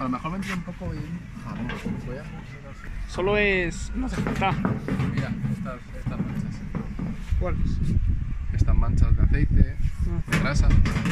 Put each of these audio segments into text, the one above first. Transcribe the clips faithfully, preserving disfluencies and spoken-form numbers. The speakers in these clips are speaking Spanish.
lo mejor vendría un poco bien jabón. Voy a... Solo es... no hace falta. Mira, estas, estas manchas. ¿Cuáles? Estas manchas de aceite, de grasa.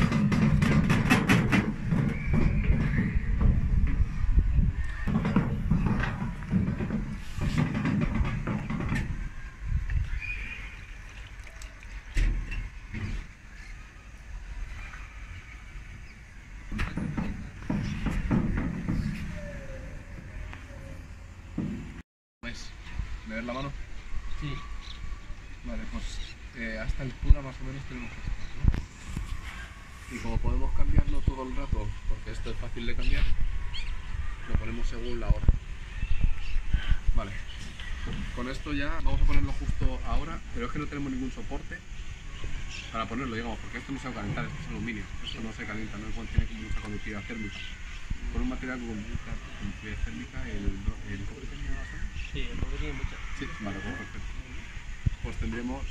¿Me ves la mano? Sí. Vale, pues eh, a esta altura más o menos tenemos que estar, ¿no? Y como podemos cambiarlo todo el rato, porque esto es fácil de cambiar, lo ponemos según la hora. Vale. Con esto ya vamos a ponerlo justo ahora, pero es que no tenemos ningún soporte para ponerlo, digamos, porque esto no se va a calentar, esto es aluminio, esto no se calienta, no tiene como mucha conductividad térmica. Con un material con mucha conductividad térmica, el, el cobre tenía bastante. Sí, el cobre tiene mucha. Sí, vale, pues perfecto. Pues tendremos...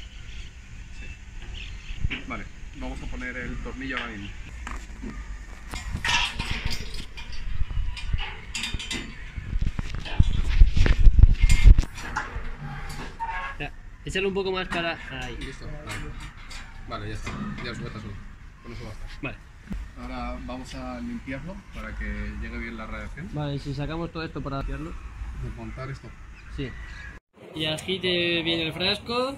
Sí. Vale, vamos a poner el tornillo ahora mismo. Ya, échale un poco más para... ahí. Listo, vale. Vale, ya está, ya sujeta solo. Con eso basta. Vale. Ahora vamos a limpiarlo para que llegue bien la radiación. Vale, si sacamos todo esto para limpiarlo. Desmontar esto. Sí. Y agite bien el frasco.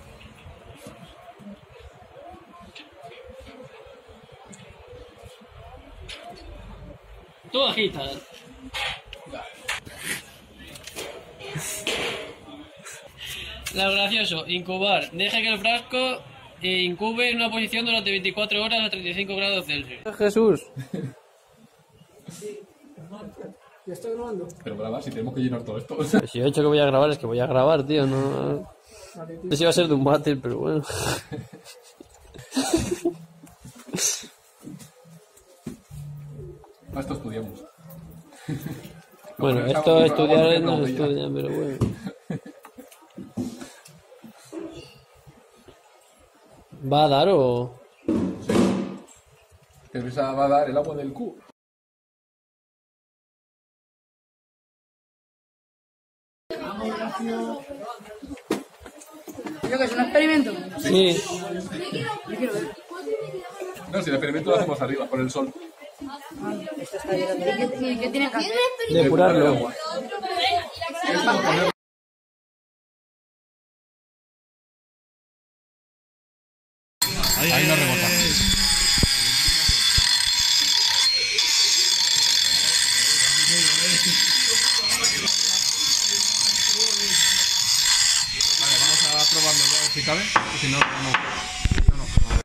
Tú agita. Lo gracioso, incubar. Deja que el frasco incube en una posición durante veinticuatro horas a treinta y cinco grados Celsius. Jesús. ¿Ya está grabando? Pero graba, si tenemos que llenar todo esto. Si he dicho que voy a grabar, es que voy a grabar, tío. No, no sé si va a ser de un váter, pero bueno. A esto estudiamos. Bueno, esto estudiar no se estudia, pero bueno. ¿Va a dar o...? Sí. Que esa va a dar el agua del cubo. ¿Yo que es un experimento? Sí. Yo quiero ver. No, si el experimento lo hacemos arriba, con el sol. Esto está llegando. ¿Y qué, qué tiene que hacer? Depurarlo. Ahí no rebota. Vale, vamos a probarlo ya, a ver si cabe. Si no, no. No, no.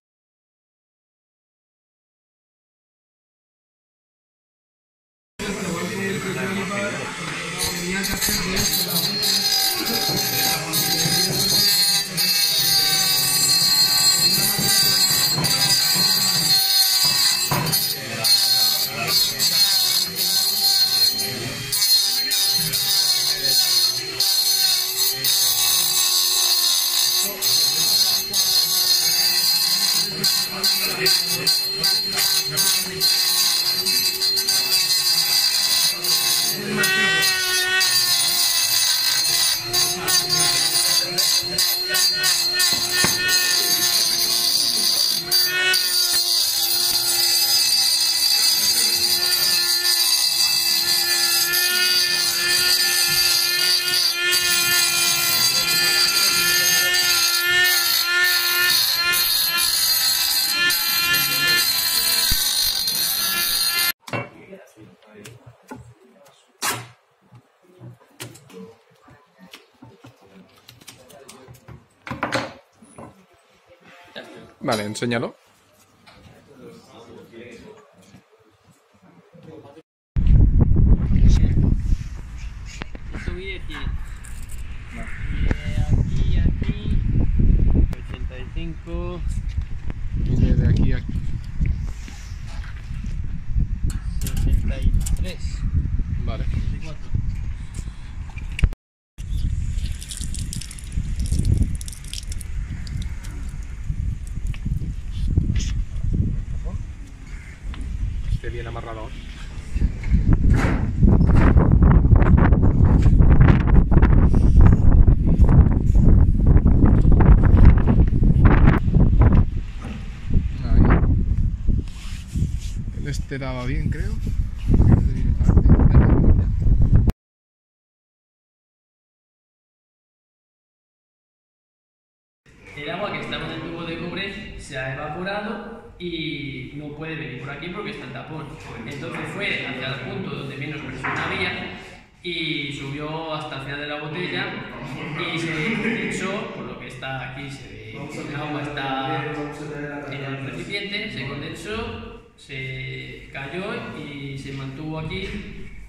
Vale, enséñalo. Esto mide cien. Y aquí, aquí. ochenta y cinco. Y de aquí a aquí. sesenta y tres. Vale. sesenta y cuatro. Esté bien amarrado. quedaba bien, creo. El agua que estaba en el tubo de cobre se ha evaporado y no puede venir por aquí porque está el tapón. Entonces fue hacia el punto donde menos presión había y subió hasta el final de la botella y se condensó, por lo que está aquí se ve que el agua está en el recipiente, se condensó, se cayó y se mantuvo aquí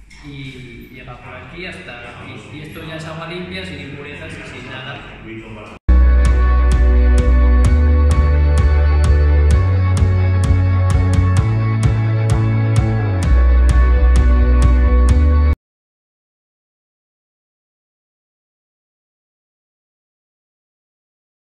y llega por aquí hasta aquí. Y esto ya es agua limpia, sin impurezas y sin nada.